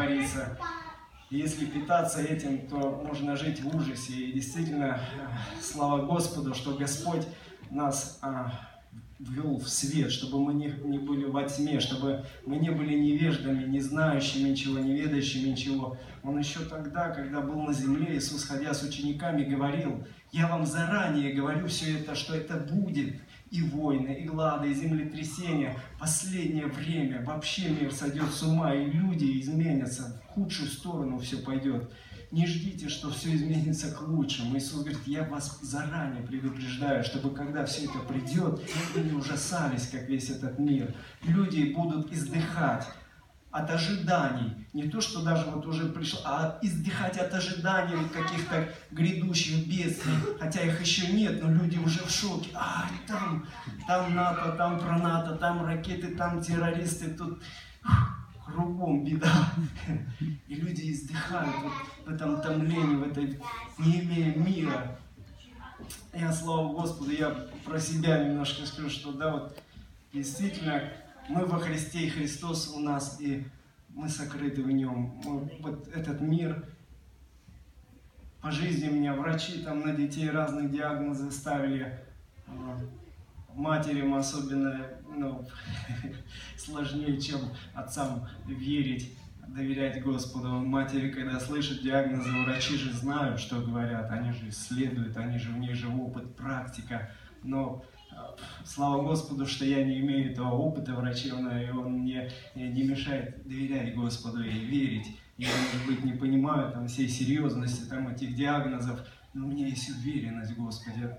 творится. И если питаться этим, то можно жить в ужасе. И действительно, слава Господу, что Господь нас ввел в свет, чтобы мы не были во тьме, чтобы мы не были невеждами, не знающими ничего, не ведающими ничего. Он еще тогда, когда был на земле, Иисус, ходя с учениками, говорил: «Я вам заранее говорю все это, что это будет, и войны, и глады, и землетрясения. Последнее время вообще мир сойдет с ума, и люди изменятся, в худшую сторону все пойдет. Не ждите, что все изменится к лучшему». Иисус говорит: «Я вас заранее предупреждаю, чтобы когда все это придет, вы не ужасались, как весь этот мир. Люди будут издыхать от ожиданий, не то, что даже вот уже пришло, а издыхать от ожиданий каких-то грядущих бедствий, хотя их еще нет, но люди уже в шоке. Там НАТО, там про НАТО, там ракеты, там террористы, тут кругом беда». И люди издыхают вот в этом томлении, в этой, не имея мира. Я, слава Господу, я про себя немножко скажу, что да, вот действительно, мы во Христе, и Христос у нас, и мы сокрыты в Нем. Вот этот мир, по жизни меня врачи там на детей разные диагнозы ставили, матерям особенно сложнее, чем отцам верить, доверять Господу. Матери, когда слышат диагнозы, врачи же знают, что говорят, они же исследуют, они же, у них же опыт, практика. Но слава Господу, что я не имею этого опыта врачебного, и он мне не мешает доверять Господу и верить. Я, может быть, не понимаю там всей серьезности там этих диагнозов, но у меня есть уверенность в Господе.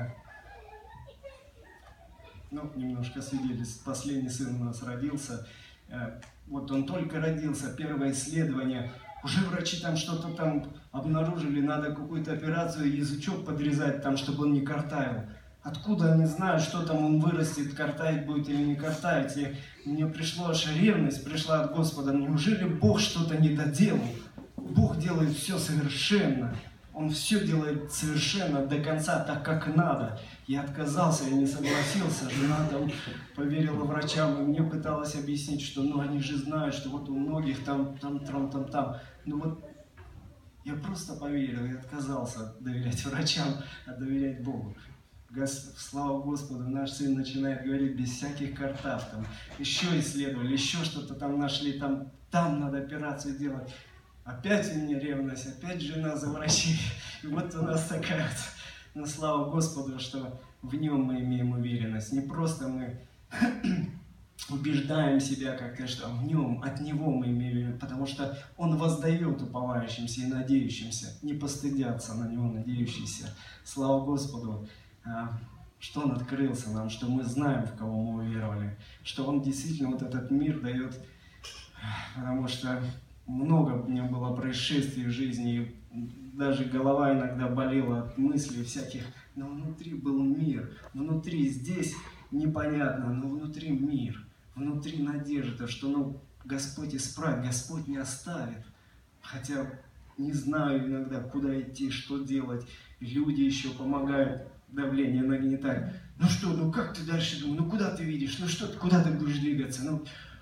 Немножко свидетельств. Последний сын у нас родился. Вот он только родился, первое исследование. Уже врачи там что-то там обнаружили, надо какую-то операцию, язычок подрезать там, чтобы он не картавил. Откуда они знают, что там он вырастет, картавить будет или не картавить? И мне пришла аж ревность, пришла от Господа. Неужели Бог что-то не доделал? Бог делает все совершенно. Он все делает совершенно до конца, так как надо. Я отказался, я не согласился. Жена там поверила врачам, и мне пыталась объяснить, что они же знают, что вот у многих там. Я просто поверил и отказался доверять врачам, а доверять Богу. Слава Господу, наш сын начинает говорить без всяких картав, там еще исследовали, еще что-то там нашли, там надо операцию делать. Опять у меня ревность, опять жена за врачей. И вот у нас такая вот, но слава Господу, что в Нем мы имеем уверенность. Не просто мы убеждаем себя как-то, что в Нем, от Него мы имеем, потому что Он воздает уповающимся и надеющимся, не постыдятся на Него надеющиеся. Слава Господу, что Он открылся нам, что мы знаем, в кого мы уверовали, что Он действительно вот этот мир дает, потому что много у меня было происшествий в жизни, даже голова иногда болела от мыслей всяких, но внутри был мир, внутри здесь непонятно, но внутри мир, внутри надежда, что Господь исправит, Господь не оставит, хотя не знаю иногда, куда идти, что делать, люди еще помогают, давление нагнетать. Как ты дальше думаешь, куда ты видишь, куда ты будешь двигаться,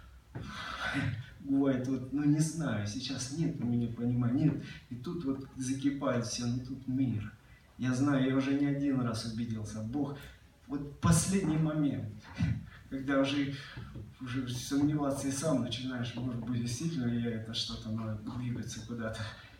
бывает, не знаю, сейчас нет у меня понимания, нет. И тут закипает все, тут мир. Я знаю, я уже не один раз убедился. Бог, последний момент, когда уже сомневаться и сам начинаешь, может быть, действительно это что-то надо двигаться куда-то.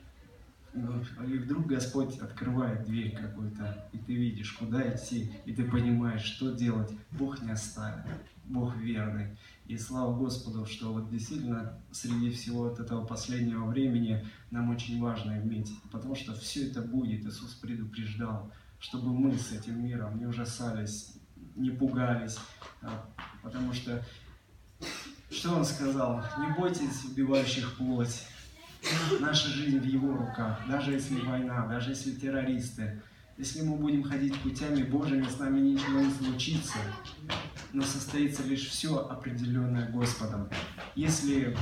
И вдруг Господь открывает дверь какую-то, и ты видишь, куда идти, и ты понимаешь, что делать. Бог не оставит, Бог верный. И слава Господу, что действительно среди всего этого последнего времени нам очень важно иметь, потому что все это будет, Иисус предупреждал, чтобы мы с этим миром не ужасались, не пугались, потому что, что Он сказал? Не бойтесь убивающих плоть. Наша жизнь в Его руках, даже если война, даже если террористы. Если мы будем ходить путями Божьими, с нами ничего не случится, но состоится лишь все определенное Господом. Если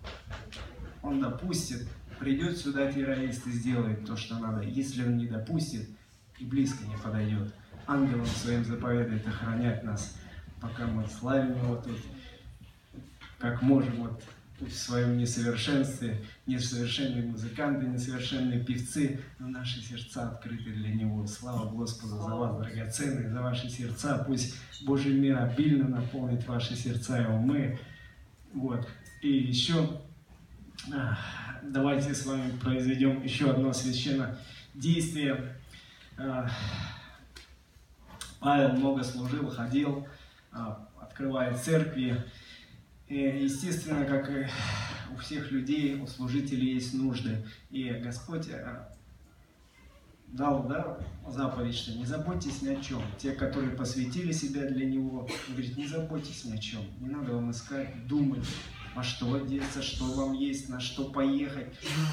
Он допустит, придет сюда террорист и сделает то, что надо. Если Он не допустит, и близко не подойдет. Ангелом Своим заповедует охранять нас, пока мы славим Его тут, как можем. пусть в своем несовершенстве, несовершенные музыканты, несовершенные певцы, но наши сердца открыты для Него. Слава Господу за вас, драгоценные, за ваши сердца. Пусть Божий мир обильно наполнит ваши сердца и умы. Вот. И еще давайте с вами произведем еще одно священное действие. Павел много служил, ходил, открывает церкви. И, естественно, как и у всех людей, у служителей есть нужды. И Господь дал заповедь, что не заботьтесь ни о чем. Те, которые посвятили себя для Него, Он говорит, не заботьтесь ни о чем. Не надо вам искать, думать, во что одеться, что вам есть, на что поехать.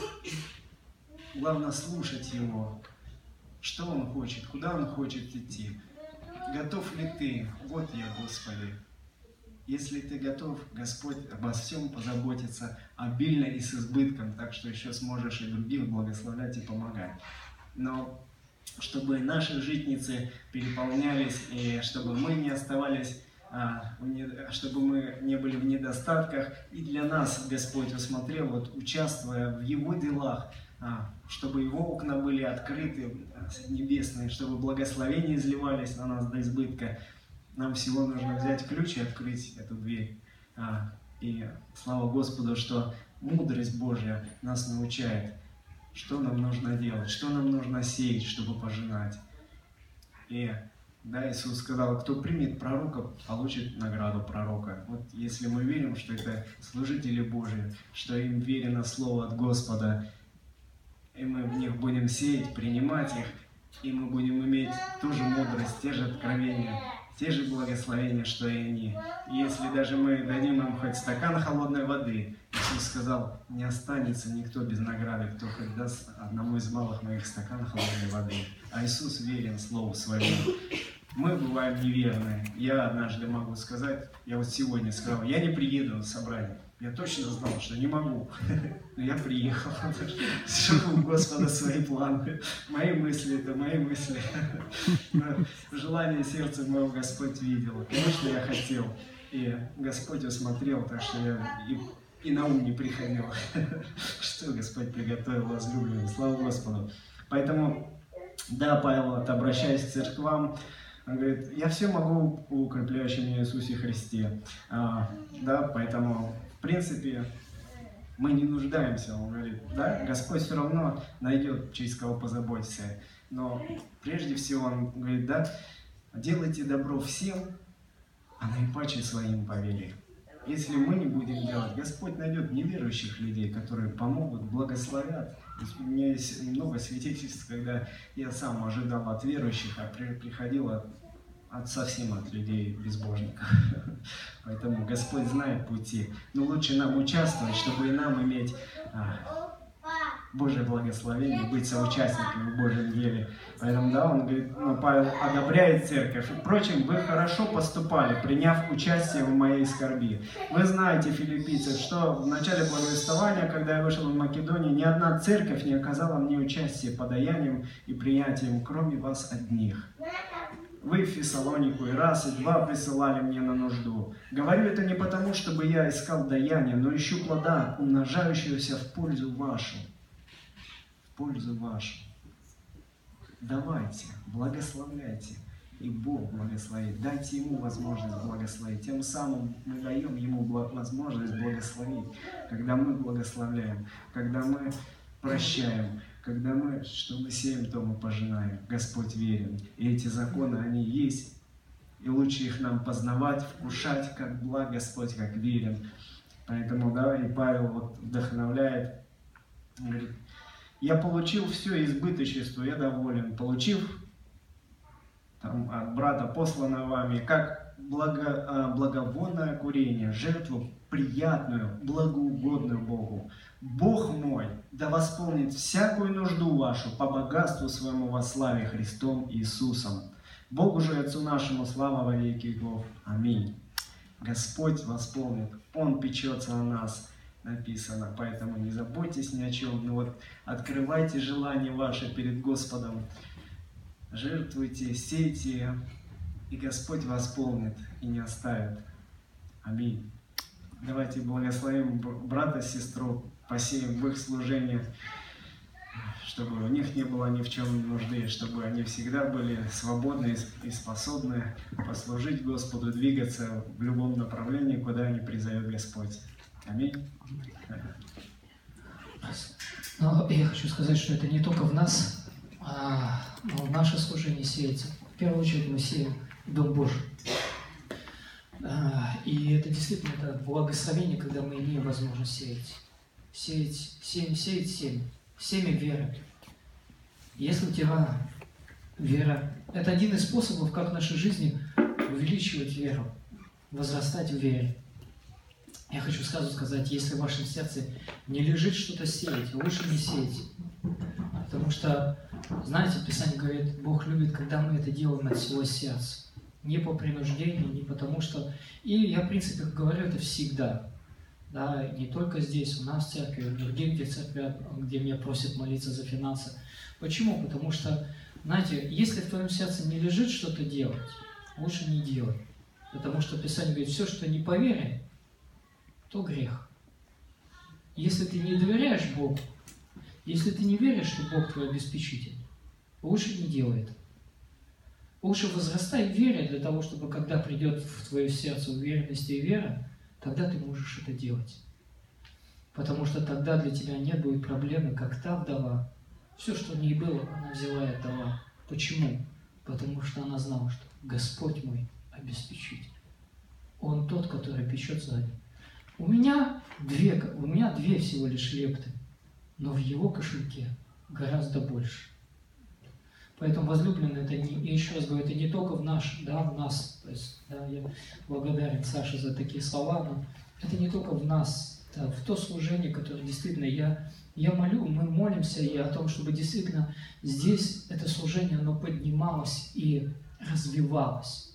Главное слушать Его. Что Он хочет, куда Он хочет идти. Готов ли ты? Вот я, Господи. Если ты готов, Господь обо всем позаботится обильно и с избытком, так что еще сможешь и других благословлять и помогать. Но чтобы наши житницы переполнялись, и чтобы мы не оставались, чтобы мы не были в недостатках, и для нас Господь усмотрел, вот участвуя в Его делах, чтобы Его окна были открыты, небесные, чтобы благословения изливались на нас до избытка. Нам всего нужно взять ключ и открыть эту дверь. И слава Господу, что мудрость Божья нас научает, что нам нужно делать, что нам нужно сеять, чтобы пожинать. И Иисус сказал, кто примет пророка, получит награду пророка. Вот если мы верим, что это служители Божьи, что им верено слово от Господа, и мы в них будем сеять, принимать их, и мы будем иметь ту же мудрость, те же откровения, те же благословения, что и они. И если даже мы дадим им хоть стакан холодной воды, Иисус сказал, не останется никто без награды, кто хоть даст одному из малых моих стакан холодной воды. А Иисус верен Слову Своему. Мы бываем неверны. Я однажды могу сказать, я вот сегодня сказал, я не приеду на собрание. Я точно знал, что не могу, но я приехал, что у Господа свои планы. Мои мысли – это мои мысли. Желание сердца моего Господь видел. Конечно, я хотел, и Господь усмотрел, так что я и на ум не приходил, что Господь приготовил возлюбленным. Слава Господу. Поэтому, да, Павел, обращаясь к церквам, он говорит, я все могу в укрепляющем меня Иисусе Христе. Да, поэтому, в принципе, мы не нуждаемся. Он говорит, да, Господь все равно найдет, через кого позаботиться. Но прежде всего, он говорит, да, делайте добро всем, а наипаче своим по вере. Если мы не будем делать, Господь найдет неверующих людей, которые помогут, благословят. У меня есть много свидетельств, когда я сам ожидал от верующих, а приходил совсем от людей безбожников. Поэтому Господь знает пути. Но лучше нам участвовать, чтобы и нам иметь Божье благословение, быть соучастниками в Божьем деле. Поэтому, да, он говорит, Павел одобряет церковь. Впрочем, вы хорошо поступали, приняв участие в моей скорби. Вы знаете, филиппийцев, что в начале благовествования, когда я вышел в Македонию, ни одна церковь не оказала мне участия подаянием и приятием, кроме вас одних. Вы в Фессалонику и раз, и два присылали мне на нужду. Говорю это не потому, чтобы я искал даяния, но ищу плода, умножающегося в пользу вашу. В пользу вашу. Давайте, благословляйте, и Бог благословит. Дайте Ему возможность благословить. Тем самым мы даем Ему возможность благословить. Когда мы благословляем, когда мы прощаем, когда что мы сеем, то мы пожинаем. Господь верен. И эти законы, они есть. И лучше их нам познавать, вкушать, как благ Господь, как верен. Поэтому, да, и Павел вот вдохновляет, говорит, я получил все избыточество, я доволен. Получив там, от брата, посланное вами, как благовонное курение, жертву приятную, благоугодную Богу. Бог мой да восполнит всякую нужду вашу по богатству своему во славе Христом Иисусом. Богу же Отцу нашему слава во веки веков. Аминь. Господь восполнит, Он печется о нас, написано. Поэтому не заботьтесь ни о чем. Но вот открывайте желания ваши перед Господом. Жертвуйте, сейте, и Господь восполнит и не оставит. Аминь. давайте благословим брата, сестру, посеем в их служение, чтобы у них не было ни в чем нужды, чтобы они всегда были свободны и способны послужить Господу, двигаться в любом направлении, куда они призовет Господь. Аминь. Но я хочу сказать, что это не только в нас, но в наше служение сеется. В первую очередь мы сеем Дом Божий. И это действительно это благословение, когда мы имеем возможность сеять. Сеять семя веры. Если у тебя вера, это один из способов, как в нашей жизни увеличивать веру, возрастать в вере. Я хочу сразу сказать, если в вашем сердце не лежит что-то сеять, лучше не сеять. Потому что, знаете, Писание говорит, Бог любит, когда мы это делаем от всего сердца. Не по принуждению, не потому что... И я, в принципе, говорю это всегда. Да, не только здесь, у нас в церкви, в других церквях, где меня просят молиться за финансы. Почему? Потому что, знаете, если в твоем сердце не лежит что-то делать, лучше не делай. Потому что Писание говорит, все, что не по вере, то грех. Если ты не доверяешь Богу, если ты не веришь, что Бог твой обеспечитель, лучше не делай это. Лучше возрастай в вере для того, чтобы когда придет в твое сердце уверенность и вера, тогда ты можешь это делать. Потому что тогда для тебя не будет проблемы, как та вдова. Все, что в ней было, она взяла и отдала. Почему? Потому что она знала, что Господь мой обеспечитель. Он тот, который печется за ним. У меня две всего лишь лепты, но в его кошельке гораздо больше. Поэтому, возлюбленные, это не, и еще раз говорю, это не только в нас. То есть, да, я благодарен Саше за такие слова, но это не только в нас, да, в то служение, которое действительно я молю, мы молимся и о том, чтобы действительно здесь это служение, оно поднималось и развивалось.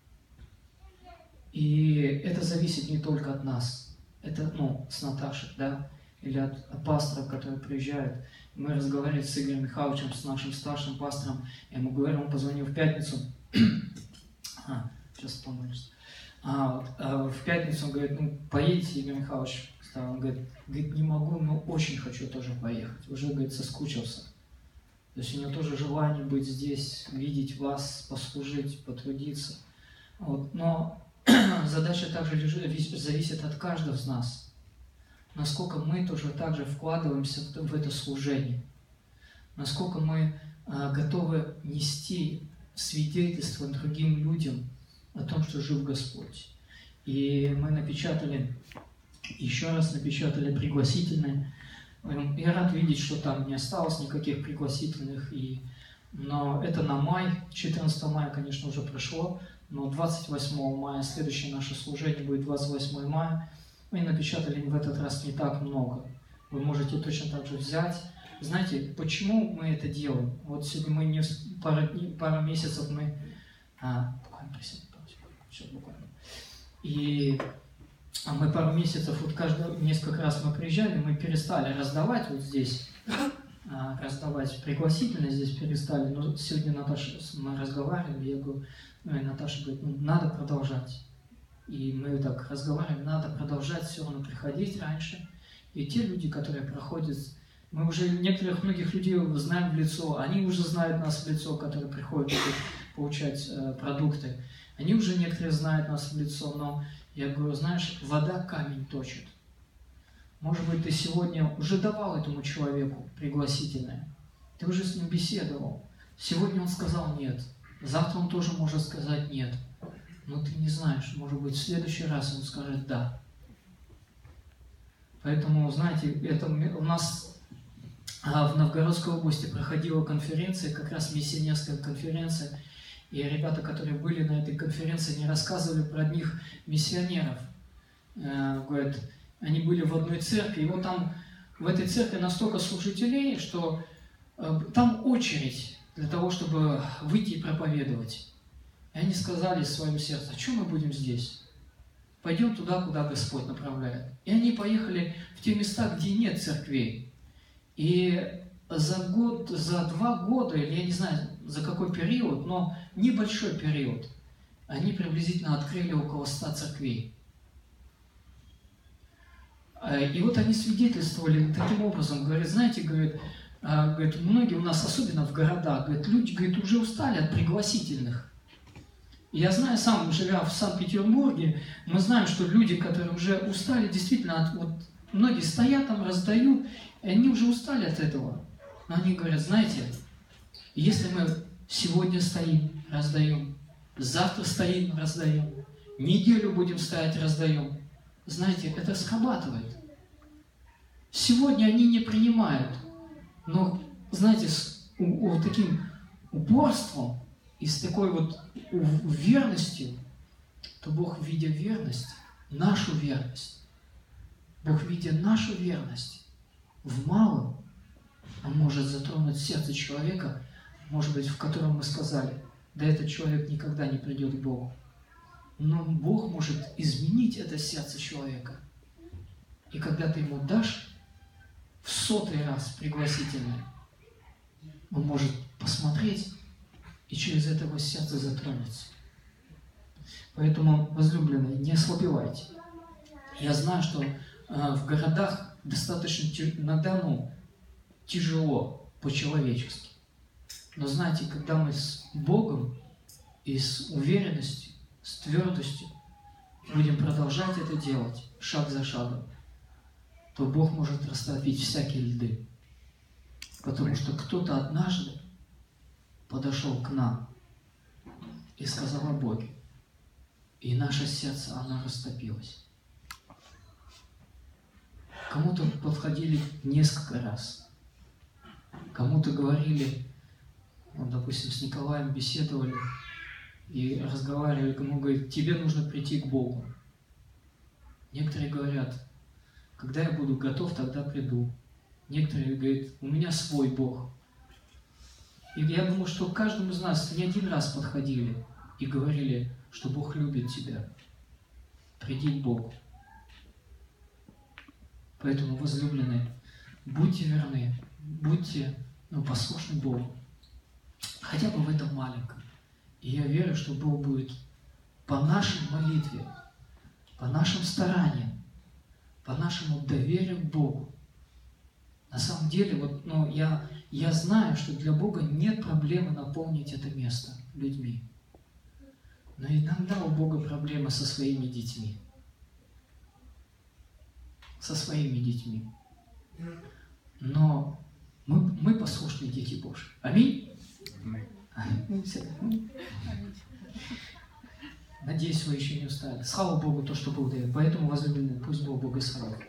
И это зависит не только от нас. Это, с Наташей, да, или от пасторов, которые приезжают. Мы разговаривали с Игорем Михайловичем, с нашим старшим пастором. Я ему говорю, он позвонил в пятницу. Сейчас помолюсь. В пятницу он говорит, поедете, Игорь Михайлович? Он говорит, не могу, но очень хочу тоже поехать. Уже, говорит, соскучился. То есть у него тоже желание быть здесь, видеть вас, послужить, потрудиться. Вот. Но задача также зависит от каждого из нас. Насколько мы тоже также вкладываемся в это служение. Насколько мы готовы нести свидетельство другим людям о том, что жив Господь. И мы еще раз напечатали пригласительные. Я рад видеть, что там не осталось никаких пригласительных. Но это на май. 14 мая, конечно, уже прошло. Но 28 мая, следующее наше служение будет 28 мая. Мы напечатали в этот раз не так много. Вы можете точно так же взять. Знаете, почему мы это делаем? Вот сегодня мы пару месяцев мы... Буквально присядем. Все, буквально. И мы пару месяцев, несколько раз мы приезжали, мы перестали раздавать вот здесь, раздавать пригласительные здесь перестали. Но сегодня мы разговаривали, я говорю, Наташа говорит, надо продолжать. И мы так разговариваем, надо продолжать все равно приходить раньше. И те люди, которые проходят, мы уже многих людей знаем в лицо, они уже знают нас в лицо, которые приходят получать продукты. Они уже некоторые знают нас в лицо, но я говорю, знаешь, вода камень точит. Может быть, ты сегодня уже давал этому человеку пригласительное, ты уже с ним беседовал. Сегодня он сказал нет, завтра он тоже может сказать нет. Но ты не знаешь, может быть, в следующий раз он скажет «да». Поэтому, знаете, это у нас в Новгородской области проходила конференция, как раз миссионерская конференция, и ребята, которые были на этой конференции, не рассказывали про одних миссионеров. Говорят, они были в одной церкви, и вот там в этой церкви настолько служителей, что там очередь для того, чтобы выйти и проповедовать. И они сказали в своем сердце, а что мы будем здесь? Пойдем туда, куда Господь направляет. И они поехали в те места, где нет церквей. И за 2 года, или я не знаю, за какой период, но небольшой период, они приблизительно открыли около 100 церквей. И вот они свидетельствовали таким образом, говорят, знаете, говорят, многие у нас, особенно в городах, говорят, люди, говорят, уже устали от пригласительных. И я знаю, сам, живя в Санкт-Петербурге, мы знаем, что люди, которые уже устали, действительно, вот многие стоят там, раздают, и они уже устали от этого. Но они говорят, знаете, если мы сегодня стоим, раздаем, завтра стоим, раздаем, неделю будем стоять, раздаем, знаете, это срабатывает. Сегодня они не принимают, но, знаете, с таким упорством и с такой вот верностью, то Бог, видя верность, нашу верность, Бог, видя нашу верность в малом, Он может затронуть сердце человека, может быть, в котором мы сказали, да этот человек никогда не придет к Богу. Но Бог может изменить это сердце человека. И когда ты ему дашь в 100-й раз пригласительное, он может посмотреть и через это его сердце затронется. Поэтому, возлюбленные, не ослабевайте. Я знаю, что в городах достаточно иногда тяжело по-человечески. Но знаете, когда мы с Богом и с уверенностью, с твердостью будем продолжать это делать, шаг за шагом, то Бог может растопить всякие льды. Потому что кто-то однажды подошел к нам и сказал о Боге. И наше сердце, оно растопилось. Кому-то подходили несколько раз. Кому-то говорили, допустим, с Николаем беседовали и разговаривали, кому говорит, тебе нужно прийти к Богу. Некоторые говорят, когда я буду готов, тогда приду. Некоторые говорят, у меня свой Бог. И я думаю, что каждому из нас не один раз подходили и говорили, что Бог любит тебя. Приди к Богу. Поэтому, возлюбленные, будьте верны, будьте послушны Богу. Хотя бы в этом маленьком. И я верю, что Бог будет по нашей молитве, по нашим стараниям, по нашему доверию к Богу. На самом деле, я знаю, что для Бога нет проблемы наполнить это место людьми. Но иногда у Бога проблема со своими детьми. Со своими детьми. Но мы послушные дети Божьи. Аминь? Аминь. Надеюсь, вы еще не устали. Слава Богу, то, что Бог дает. Поэтому, возлюбленные, пусть Бог благословит.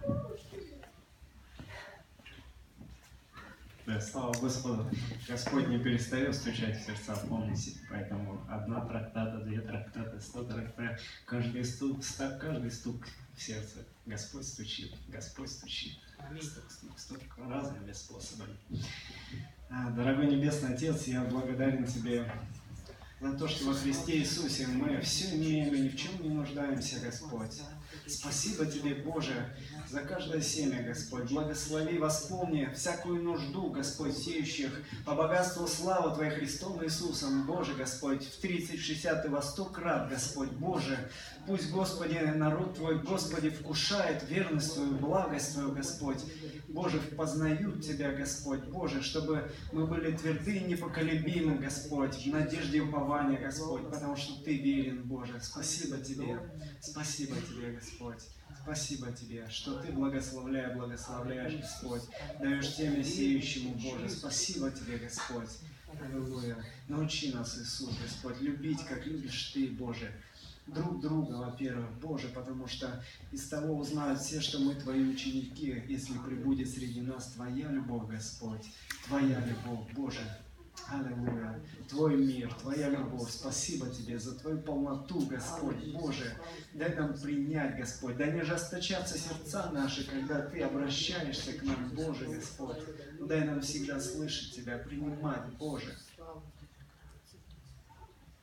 Да, слава Господу. Господь не перестает стучать в сердца, помните. Поэтому 1 трактата, 2 трактата, 100 трактат. Каждый стук в сердце. Господь стучит. Господь стучит. Стук разными способами. Дорогой Небесный Отец, я благодарен Тебе за то, что во Христе Иисусе мы все имеем и ни в чем не нуждаемся, Господь. Спасибо Тебе, Боже, за каждое семя, Господь. Благослови, восполни всякую нужду, Господь, сеющих по богатству славы Твоей Христом Иисусом, Боже, Господь, в 30, 60 и во 100 крат, Господь, Боже. Пусть, Господи, народ Твой, Господи, вкушает верность Твою, благость Твою, Господь. Боже, познают Тебя, Господь, Боже, чтобы мы были тверды и непоколебимы, Господь, в надежде и уповании, Господь, потому что Ты верен, Боже. Спасибо Тебе, Господь. Спасибо Тебе, что Ты благословляешь, Господь, даешь теме сеющему, Боже. Спасибо Тебе, Господь. Аллилуйя. Научи нас, Иисус, Господь, любить, как любишь Ты, Боже. Друг друга, во-первых, Боже, потому что из того узнают все, что мы Твои ученики, если пребудет среди нас Твоя любовь, Господь, Твоя любовь, Боже. Аллилуйя. Твой мир, Твоя любовь. Спасибо Тебе за Твою полноту, Господь, Боже. Дай нам принять, Господь. Дай не ожесточаться сердца наши, когда Ты обращаешься к нам, Боже, Господь. Дай нам всегда слышать Тебя, принимать, Боже.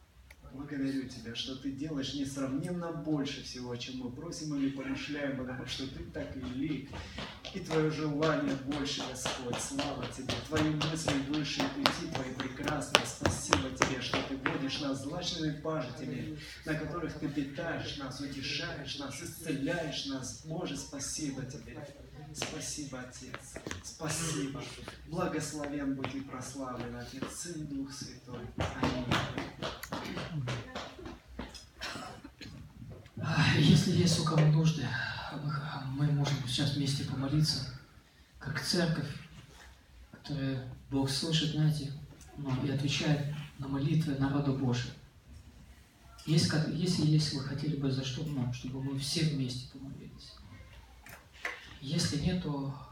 Благодарю Тебя, что Ты делаешь несравненно больше всего, чем мы просим или помышляем, потому что Ты так велик. И Твое желание больше, Господь. Слава Тебе. Твои мысли выше, пути Твои прекрасные. Спасибо Тебе, что Ты водишь нас злачными пажитями, на которых Ты питаешь нас, утешаешь нас, исцеляешь нас. Боже, спасибо Тебе. Спасибо, Отец. Спасибо. Благословен будь и прославлен, Отец, Сын и Дух Святой. Аминь. Если есть у кого нужды, мы можем сейчас вместе помолиться, как церковь, которая Бог слышит, знаете, и отвечает на молитвы народа Божия. Если вы хотели бы за что, чтобы мы все вместе помолились. Если нет, то